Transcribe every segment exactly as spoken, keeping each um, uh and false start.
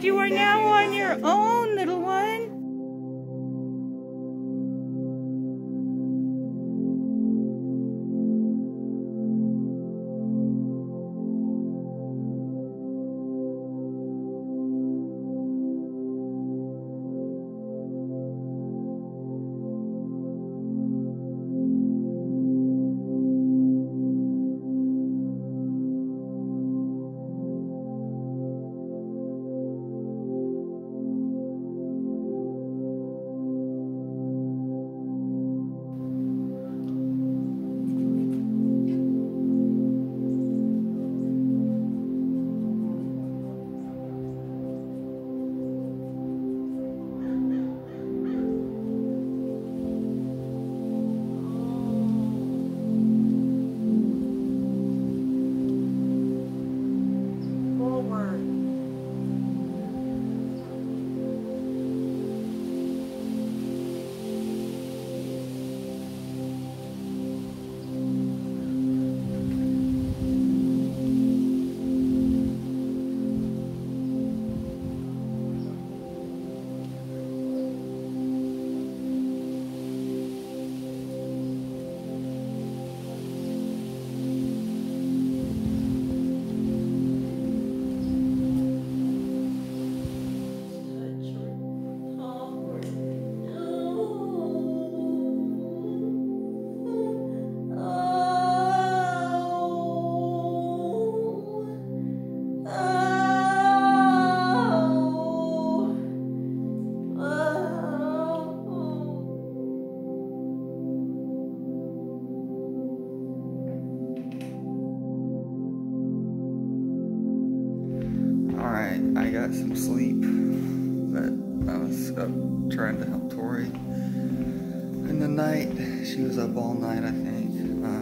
good. You are now on your own, little one. I got some sleep, but I was up trying to help Torie in the night. She was up all night, I think.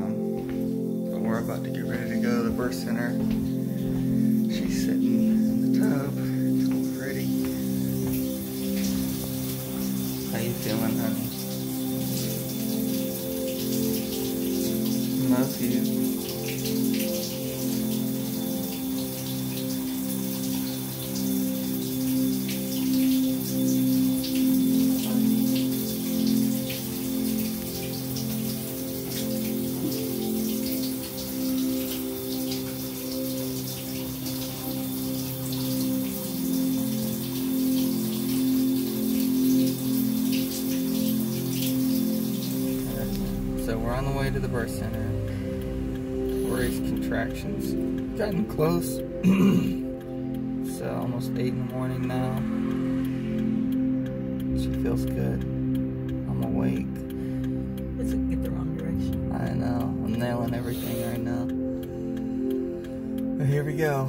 Um, but we're about to get ready to go to the birth center. She's sitting in the tub, all ready. How you feeling, honey? Love you. So we're on the way to the birth center. Torie's contractions gotten close. It's uh, almost eight in the morning now. She feels good. I'm awake. Let's get the wrong direction. I know. I'm nailing everything right now. But here we go.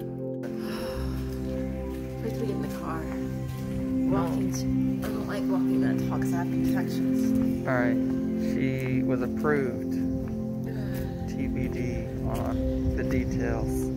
Wait till we get in the car. Walking. I don't like walking that tall because I have contractions. Alright. She was approved. T B D on the details.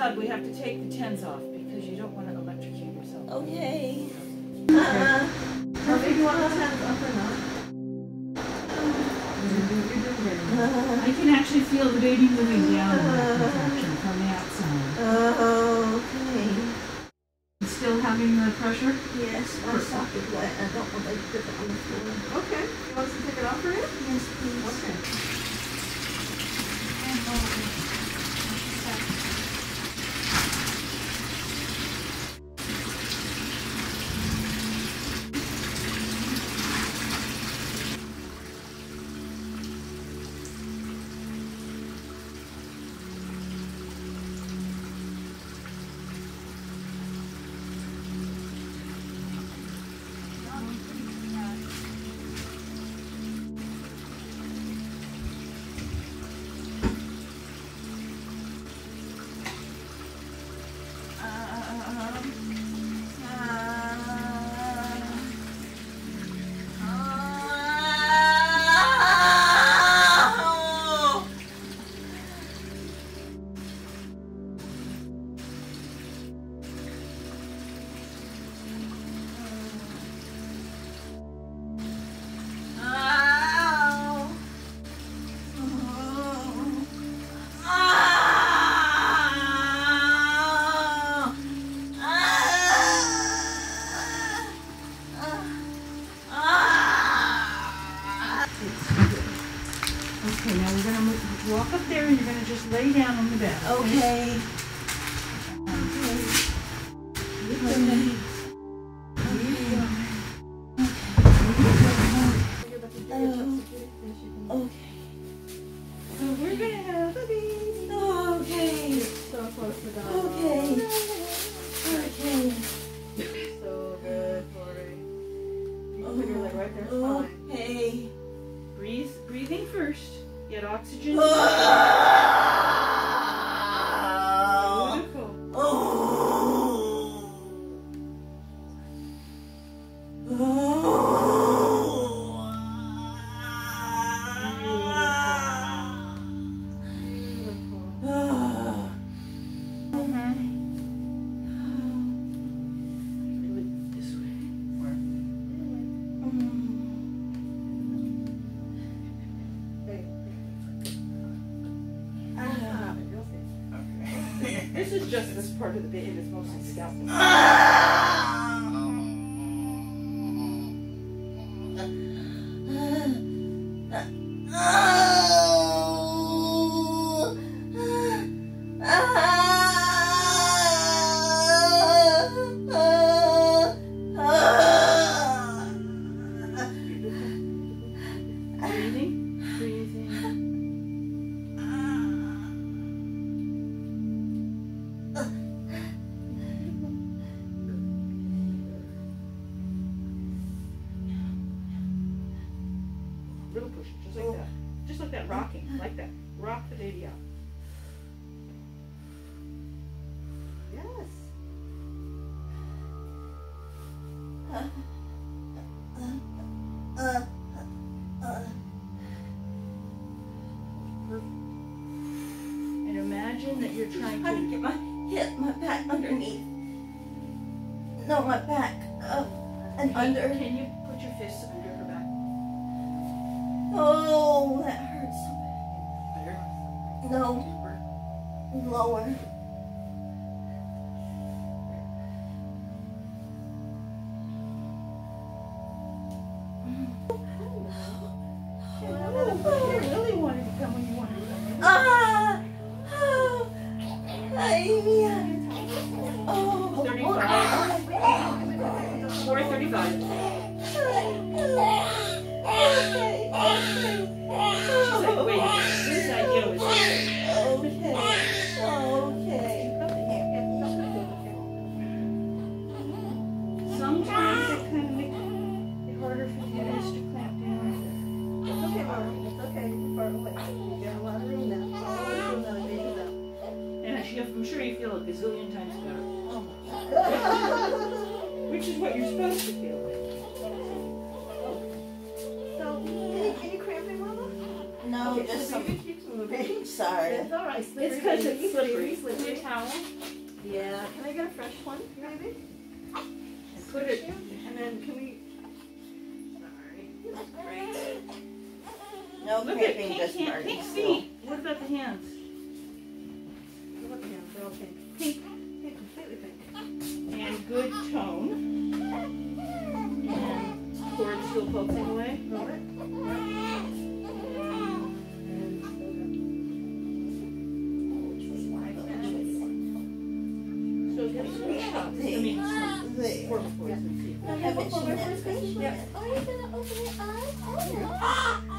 tub, we have to take the tens off because you don't want to electrocute yourself. Okay. Uh, Or maybe you want those hands up or not? I can actually feel the baby moving down in that contraction from the outside. Uh, okay. Still having the pressure? Yes, my sock is wet. I don't want to dip it on the floor. Okay. You want us to take it off for you? Yes, please. Okay. Okay, now we're going to walk up there and you're going to just lay down on the bed. Okay. Okay. Okay. So we're going to have a baby. Okay. So close to God. Okay. Okay. So good, Torie. You can put your leg right there. It's fine. Okay. Breathe, breathing first. Get oxygen. Beautiful. This is just this part of the baby. It's mostly scalp. Breathing, breathing. Little push, just like that. Just like that, rocking, like that. Rock the baby out. Yes. And imagine that you're trying Trying to to. get my hip, my back underneath. No, my back up and Can, under. can you put your fists under her back? Oh, that hurts so Better. bad. No, Deeper. lower. You really wanted to come when you wanted to come. Ah! Oh! Ay, mía. Oh! thirty-five. four thirty-five. Okay, okay. She's like, wait, this idea was. Okay, okay. Sometimes it kind of makes it harder for the uterus to clamp down. It's okay, Mama. It's okay. You're far away. You got a lot of room now. All the room now. Baby's up. And she, I'm sure you feel a gazillion times better. Oh my God. Which is what you're supposed to feel like. So, any, any cramping, Mama? No, Okay, just so some. baby keeps moving. Sorry. It's all right. It's because it's slippery. Slippery. Give me a towel. Yeah, can I get a fresh one, maybe? Put it. And then can we? Sorry. That's great. No Look at craving, pink, just hand, burning pink still. feet. What about the hands? Look at the hands, they're all pink. Pink. Pink, completely pink. And good tone. And cord still pulsing away. Got it? So give us some shots. I mean, some corpse poison. Haven't seen that. Yeah. Are you gonna open your eyes? Oh,